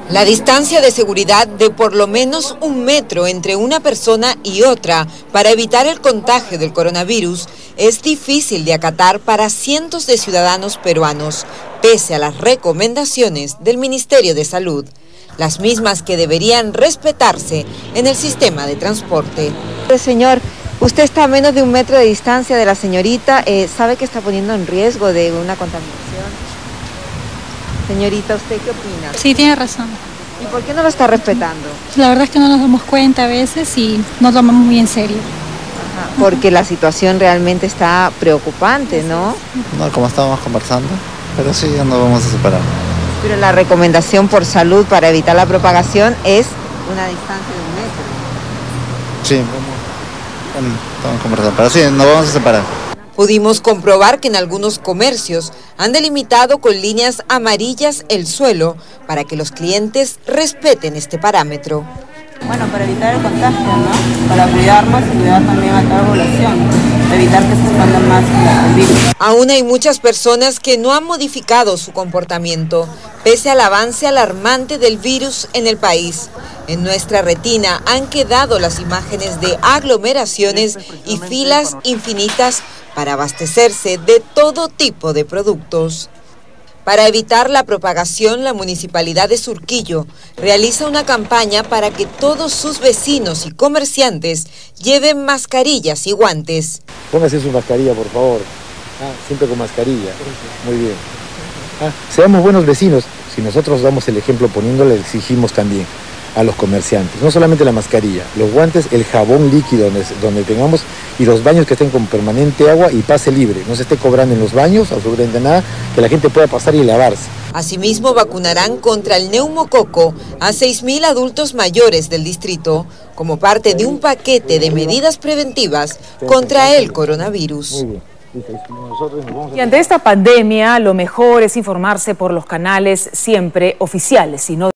La distancia de seguridad de por lo menos 1 metro entre una persona y otra para evitar el contagio del coronavirus es difícil de acatar para cientos de ciudadanos peruanos, pese a las recomendaciones del Ministerio de Salud, las mismas que deberían respetarse en el sistema de transporte. Señor, usted está a menos de 1 metro de distancia de la señorita, ¿sabe que está poniendo en riesgo de una contaminación? Señorita, ¿usted qué opina? Sí, tiene razón. ¿Y por qué no lo está respetando? La verdad es que no nos damos cuenta a veces y no lo tomamos muy en serio. Ajá, porque la situación realmente está preocupante, ¿no? No, como estábamos conversando, pero sí, ya nos vamos a separar. Pero la recomendación por salud para evitar la propagación es una distancia de 1 metro. Sí, estamos conversando, pero sí, nos vamos a separar. Pudimos comprobar que en algunos comercios han delimitado con líneas amarillas el suelo para que los clientes respeten este parámetro. Bueno, para evitar el contagio, ¿no? Para cuidarnos y cuidar también a toda la población, evitar que se expanda más el virus. Aún hay muchas personas que no han modificado su comportamiento, pese al avance alarmante del virus en el país. En nuestra retina han quedado las imágenes de aglomeraciones y filas infinitas para abastecerse de todo tipo de productos. Para evitar la propagación, la Municipalidad de Surquillo realiza una campaña para que todos sus vecinos y comerciantes lleven mascarillas y guantes. Póngase su mascarilla, por favor. Siempre con mascarilla. Muy bien. Seamos buenos vecinos. Si nosotros damos el ejemplo poniéndole, exigimos también a los comerciantes, no solamente la mascarilla, los guantes, el jabón líquido donde tengamos y los baños que estén con permanente agua y pase libre, no se esté cobrando en los baños absolutamente nada, que la gente pueda pasar y lavarse. Asimismo, vacunarán contra el neumococo a 6.000 adultos mayores del distrito, como parte de un paquete de medidas preventivas contra el coronavirus. Y ante esta pandemia, lo mejor es informarse por los canales siempre oficiales, y no